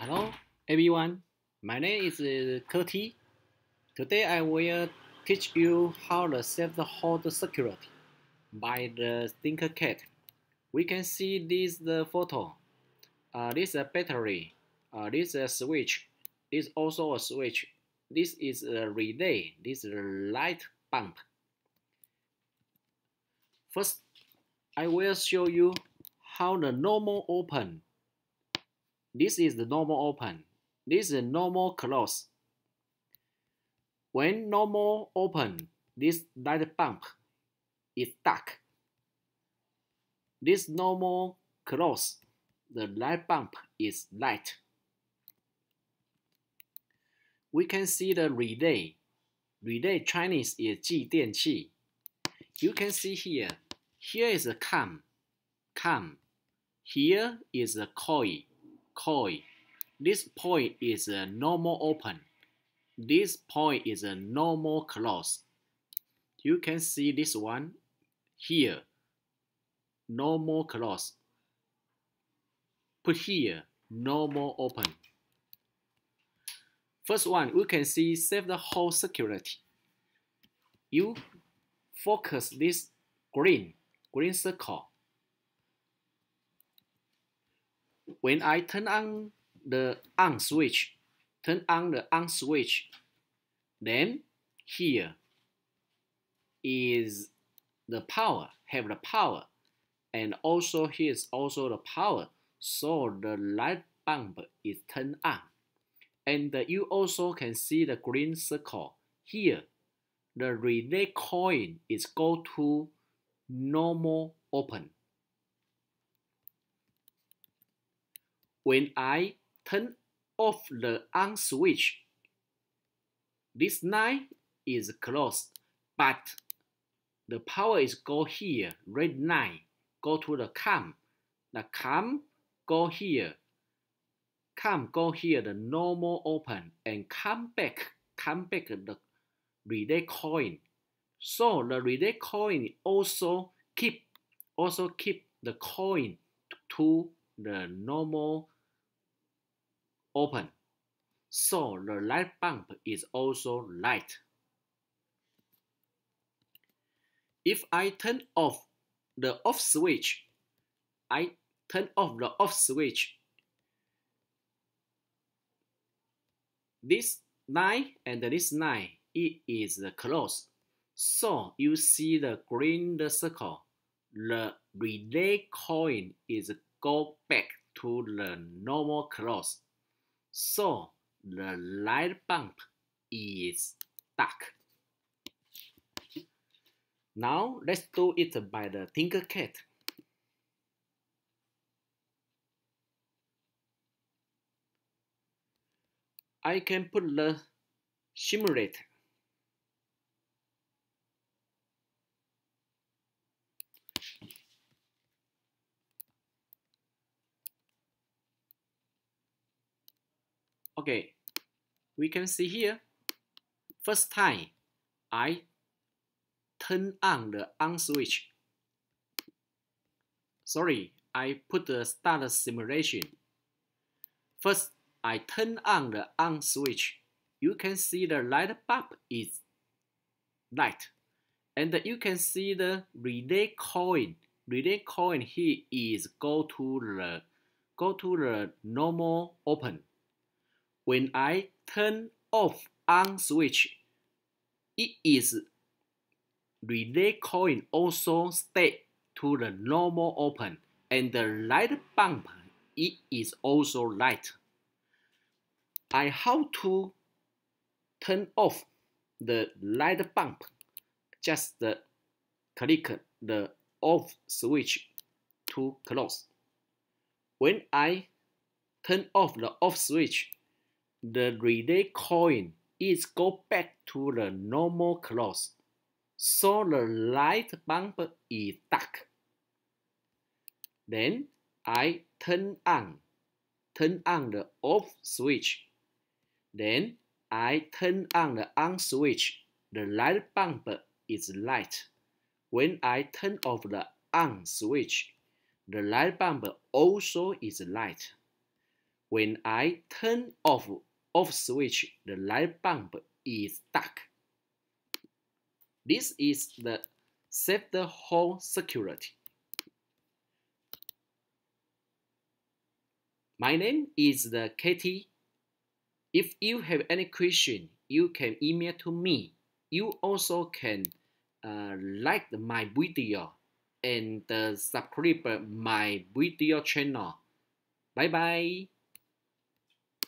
Hello everyone, my name is Curtis. Today I will teach you how to save the hold security by the Tinkercad. We can see this the photo. This is a battery. This is a switch. This is also a switch. This is a relay. This is a light bulb. First, I will show you how the normal open. This is the normal open. This is normal close. When normal open, this light bulb is dark. This normal close, the light bulb is light. We can see the relay. Relay Chinese is 继电器. You can see here. Here is a cam. Here is a coil. This point is a normal open. This point is a normal close. You can see this one here. Normal close. Put here. Normal open. First one, we can see save the whole security. You focus this green circle. When I turn on the on switch, then here is the power, have the power, and also here is also the power, so the light bulb is turned on. And you also can see the green circle here. The relay coil is go to normal open. When I turn off the on switch, this line is closed, but the power is go here, red line, go to the cam. The cam go here. Cam go here, the normal open, and come back the relay coil. So the relay coil also keep the coil to the normal open. So the light bulb is also light. If I turn off the off switch, this line and this line, it is closed. So you see the green circle. The relay coil is go back to the normal close. So the light bulb is dark. Now let's do it by the Tinkercad. I can put the simulate. Okay, we can see here. First time I turn on the on switch. Sorry, I put the start simulation. First, I turn on the on switch. You can see the light bulb is light, and you can see the relay coil. Relay coil here is go to the normal open. When I turn off on switch, it is relay coil also stay to the normal open, and the light bulb it is also light. I how to turn off the light bulb? Just click the off switch to close. When I turn off the off switch, the relay coil is go back to the normal close. So the light bulb is dark. Then I turn on the off switch. Then I turn on the on switch. The light bulb is light. When I turn off the on switch, the light bulb also is light. When I turn off switch, the light bulb is stuck. This is the save the whole security. My name is the Katie. If you have any question, you can email to me. You also can like my video and subscribe my video channel. Bye bye.